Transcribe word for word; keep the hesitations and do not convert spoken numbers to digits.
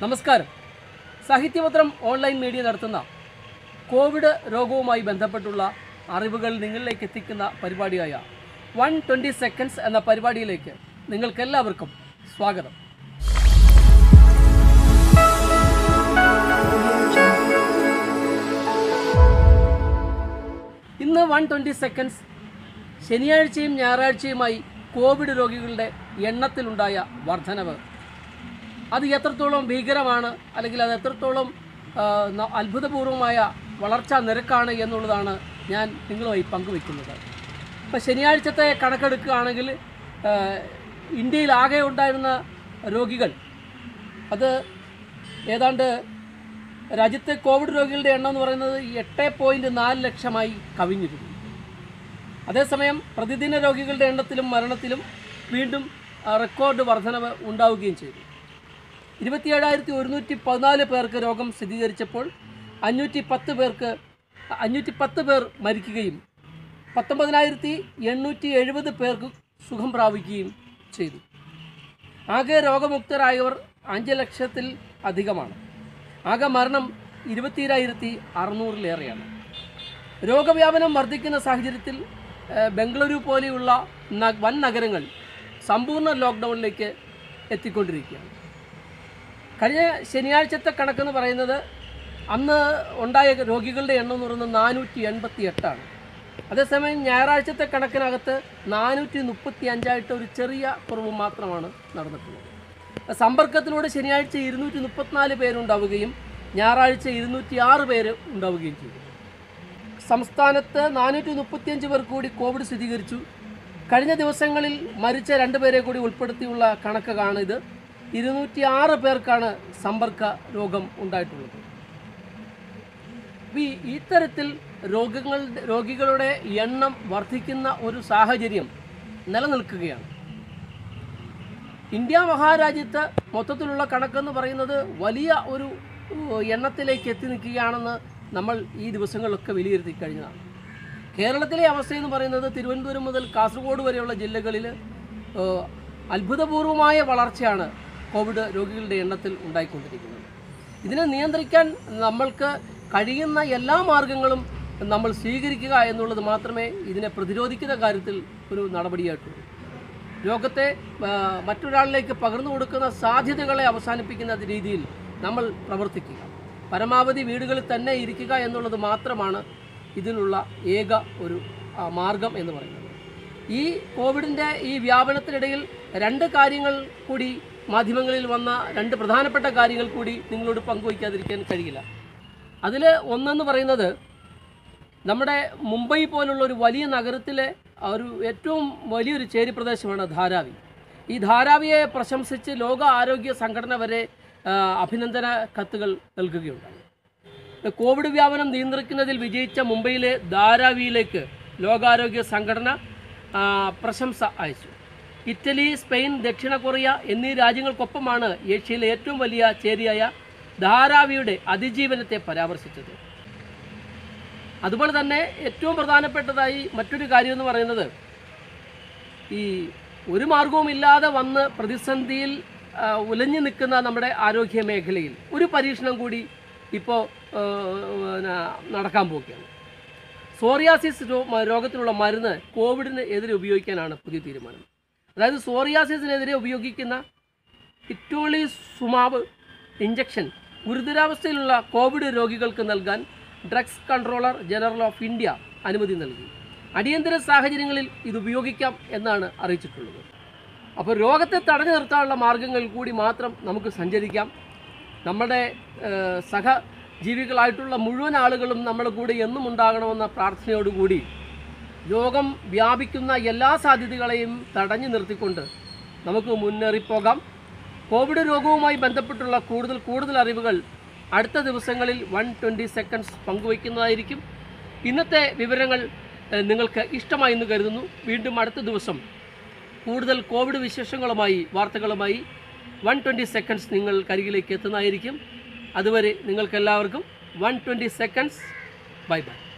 നമസ്കാരം. Sahithyapathram online media നടത്തുന്ന covid രോഗവുമായി ബന്ധപ്പെട്ടുള്ള അറിവുകൾ നിങ്ങളിലേക്ക് എത്തിക്കുന്ന പരിപാടിയായ വൺ ട്വൻറ്റി സെക്കൻഡ്സ് എന്ന പരിപാടിയിലേക്ക് നിങ്ങൾക്കെല്ലാവർക്കും സ്വാഗതം. ഇന്ന് വൺ ട്വൻറ്റി സെക്കൻഡ്സ് ശനിയാഴ്ചയും ഞായറാഴ്ചയുമായി കോവിഡ് രോഗികളുടെ എണ്ണത്തിലുണ്ടായ വർധനവ്, അത് എത്രത്തോളം ഭീകരമാണ് അല്ലെങ്കിൽ അത് എത്രത്തോളം അത്ഭുതപൂർവമായ വളർച്ചാ നിരക്കാണ് എന്നുള്ളതാണ് ഞാൻ നിങ്ങളുമായി പങ്കുവയ്ക്കുന്നത്. ഇപ്പോൾ ശനിയാഴ്ചത്തെ കണക്കെടുക്കുകയാണെങ്കിൽ ഇന്ത്യയിൽ ആകെ ഉണ്ടായിരുന്ന രോഗികൾ അത് ഏതാണ്ട് രാജ്യത്തെ കോവിഡ് രോഗികളുടെ എണ്ണം എന്ന് പറയുന്നത് എട്ട് പോയിൻറ്റ് നാല് ലക്ഷമായി കവിഞ്ഞിരുന്നു. അതേസമയം പ്രതിദിന രോഗികളുടെ എണ്ണത്തിലും മരണത്തിലും വീണ്ടും റെക്കോർഡ് വർധനവ് ഉണ്ടാവുകയും ചെയ്തു. ഇരുപത്തിയേഴായിരത്തി ഒരുന്നൂറ്റി പതിനാല് പേർക്ക് രോഗം സ്ഥിരീകരിച്ചപ്പോൾ അഞ്ഞൂറ്റി പത്ത് പേർക്ക് അഞ്ഞൂറ്റി പത്ത് പേർ മരിക്കുകയും പത്തൊമ്പതിനായിരത്തി എണ്ണൂറ്റി എഴുപത് പേർക്ക് സുഖം പ്രാപിക്കുകയും ചെയ്തു. ആകെ രോഗമുക്തരായവർ അഞ്ച് ലക്ഷത്തിൽ അധികമാണ്. ആകെ മരണം ഇരുപത്തിയേഴായിരത്തി അറുന്നൂറിലേറെയാണ്. രോഗവ്യാപനം വർദ്ധിക്കുന്ന സാഹചര്യത്തിൽ ബംഗളൂരു പോലെയുള്ള വൻ നഗരങ്ങൾ സമ്പൂർണ്ണ ലോക്ക്ഡൗണിലേക്ക് എത്തിക്കൊണ്ടിരിക്കുകയാണ്. കഴിഞ്ഞ ശനിയാഴ്ചത്തെ കണക്കെന്ന് പറയുന്നത് അന്ന് ഉണ്ടായ രോഗികളുടെ എണ്ണം എന്ന് പറയുന്നത് നാനൂറ്റി എൺപത്തി എട്ടാണ്. അതേസമയം ഞായറാഴ്ചത്തെ കണക്കിനകത്ത് നാനൂറ്റി മുപ്പത്തി അഞ്ചായിട്ട് ഒരു ചെറിയ കുറവ് മാത്രമാണ് നടന്നിട്ടുള്ളത്. സമ്പർക്കത്തിലൂടെ ശനിയാഴ്ച ഇരുന്നൂറ്റി മുപ്പത്തിനാല് പേരുണ്ടാവുകയും ഞായറാഴ്ച ഇരുന്നൂറ്റി ആറ് പേര് ഉണ്ടാവുകയും ചെയ്തു. സംസ്ഥാനത്ത് നാനൂറ്റി മുപ്പത്തിയഞ്ച് പേർ കൂടി കോവിഡ് സ്ഥിരീകരിച്ചു. കഴിഞ്ഞ ദിവസങ്ങളിൽ മരിച്ച രണ്ട് പേരെ കൂടി ഉൾപ്പെടുത്തിയുള്ള കണക്കാണ് ഇത്. ഇരുന്നൂറ്റി ആറ് പേർക്കാണ് സമ്പർക്ക രോഗം ഉണ്ടായിട്ടുള്ളത്. ഈ ഇത്തരത്തിൽ രോഗങ്ങൾ രോഗികളുടെ എണ്ണം വർദ്ധിക്കുന്ന ഒരു സാഹചര്യം നിലനിൽക്കുകയാണ്. ഇന്ത്യ മഹാരാജ്യത്ത് മൊത്തത്തിലുള്ള കണക്കെന്ന് പറയുന്നത് വലിയ ഒരു എണ്ണത്തിലേക്ക് എത്തി നിൽക്കുകയാണെന്ന് നമ്മൾ ഈ ദിവസങ്ങളിലൊക്കെ വിലയിരുത്തി കഴിഞ്ഞതാണ്. കേരളത്തിലെ അവസ്ഥയെന്ന് പറയുന്നത് തിരുവനന്തപുരം മുതൽ കാസർഗോഡ് വരെയുള്ള ജില്ലകളിൽ അത്ഭുതപൂർവമായ വളർച്ചയാണ് കോവിഡ് രോഗികളുടെ എണ്ണത്തിൽ ഉണ്ടായിക്കൊണ്ടിരിക്കുന്നത്. ഇതിനെ നിയന്ത്രിക്കാൻ നമ്മൾക്ക് കഴിയുന്ന എല്ലാ മാർഗങ്ങളും നമ്മൾ സ്വീകരിക്കുക എന്നുള്ളത് മാത്രമേ ഇതിനെ പ്രതിരോധിക്കുന്ന കാര്യത്തിൽ ഒരു നടപടിയായിട്ടുള്ളൂ. രോഗത്തെ മറ്റൊരാളിലേക്ക് പകർന്നു കൊടുക്കുന്ന സാധ്യതകളെ അവസാനിപ്പിക്കുന്ന രീതിയിൽ നമ്മൾ പ്രവർത്തിക്കുക, പരമാവധി വീടുകളിൽ തന്നെ ഇരിക്കുക എന്നുള്ളത് മാത്രമാണ് ഇതിനുള്ള ഏക ഒരു മാർഗം എന്ന് പറയുന്നത്. ഈ കോവിഡിൻ്റെ ഈ വ്യാപനത്തിനിടയിൽ രണ്ട് കാര്യങ്ങൾ കൂടി മാധ്യമങ്ങളിൽ വന്ന രണ്ട് പ്രധാനപ്പെട്ട കാര്യങ്ങൾ കൂടി നിങ്ങളോട് പങ്കുവയ്ക്കാതിരിക്കാൻ കഴിയില്ല. അതിൽ ഒന്നെന്ന് പറയുന്നത് നമ്മുടെ മുംബൈ പോലുള്ള ഒരു വലിയ നഗരത്തിലെ ഒരു ഏറ്റവും വലിയൊരു ചേരി പ്രദേശമാണ് ധാരാവി. ഈ ധാരാവിയെ പ്രശംസിച്ച് ലോക ആരോഗ്യ സംഘടന വരെ അഭിനന്ദന കത്തുകൾ നൽകുകയുണ്ടായി. കോവിഡ് വ്യാപനം നിയന്ത്രിക്കുന്നതിൽ വിജയിച്ച മുംബൈയിലെ ധാരാവിയിലേക്ക് ലോകാരോഗ്യ സംഘടന പ്രശംസ അയച്ചു. ഇറ്റലി, സ്പെയിൻ, ദക്ഷിണ കൊറിയ എന്നീ രാജ്യങ്ങൾക്കൊപ്പമാണ് ഏഷ്യയിലെ ഏറ്റവും വലിയ ചേരിയായ ധാരാവിയുടെ അതിജീവനത്തെ പരാമർശിച്ചത്. അതുപോലെ തന്നെ ഏറ്റവും പ്രധാനപ്പെട്ടതായി മറ്റൊരു കാര്യം എന്ന് പറയുന്നത് ഈ ഒരു മാർഗവുമില്ലാതെ വന്ന് പ്രതിസന്ധിയിൽ ഉലഞ്ഞു നിൽക്കുന്ന നമ്മുടെ ആരോഗ്യ മേഖലയിൽ ഒരു പരീക്ഷണം കൂടി ഇപ്പോൾ നടക്കാൻ പോവുകയാണ്. സോറിയാസിസ് രോഗത്തിനുള്ള മരുന്ന് കോവിഡിന് എതിരെ ഉപയോഗിക്കാനാണ് പുതിയ തീരുമാനം. അതായത് സോറിയാസിസിനെതിരെ ഉപയോഗിക്കുന്ന ഇറ്റോളിസുമാബ് ഇഞ്ചക്ഷൻ ഗുരുതരാവസ്ഥയിലുള്ള കോവിഡ് രോഗികൾക്ക് നൽകാൻ drugs controller general of India അനുമതി നൽകി. അടിയന്തര സാഹചര്യങ്ങളിൽ ഇത് ഉപയോഗിക്കാം എന്നാണ് അറിയിച്ചിട്ടുള്ളത്. അപ്പോൾ രോഗത്തെ തടഞ്ഞു നിർത്താനുള്ള മാർഗങ്ങൾ കൂടി മാത്രം നമുക്ക് സഞ്ചരിക്കാം. നമ്മുടെ സഹജീവികളായിട്ടുള്ള മുഴുവൻ ആളുകളും നമ്മുടെ കൂടെ എന്നും ഉണ്ടാകണമെന്ന പ്രാർത്ഥനയോടുകൂടി രോഗം വ്യാപിക്കുന്ന എല്ലാ സാധ്യതകളെയും തടഞ്ഞു നിർത്തിക്കൊണ്ട് നമുക്ക് മുന്നേറിപ്പോകാം. കോവിഡ് രോഗവുമായി ബന്ധപ്പെട്ടുള്ള കൂടുതൽ കൂടുതൽ അറിവുകൾ അടുത്ത ദിവസങ്ങളിൽ വൺ ട്വൻറ്റി സെക്കൻഡ്സ് പങ്കുവയ്ക്കുന്നതായിരിക്കും. ഇന്നത്തെ വിവരങ്ങൾ നിങ്ങൾക്ക് ഇഷ്ടമായി എന്ന് കരുതുന്നു. വീണ്ടും അടുത്ത ദിവസം കൂടുതൽ കോവിഡ് വിശേഷങ്ങളുമായി വാർത്തകളുമായി വൺ ട്വൻറ്റി സെക്കൻഡ്സ് നിങ്ങൾ കരികിലേക്ക് എത്തുന്നതായിരിക്കും. അതുവരെ നിങ്ങൾക്കെല്ലാവർക്കും one twenty seconds bye by.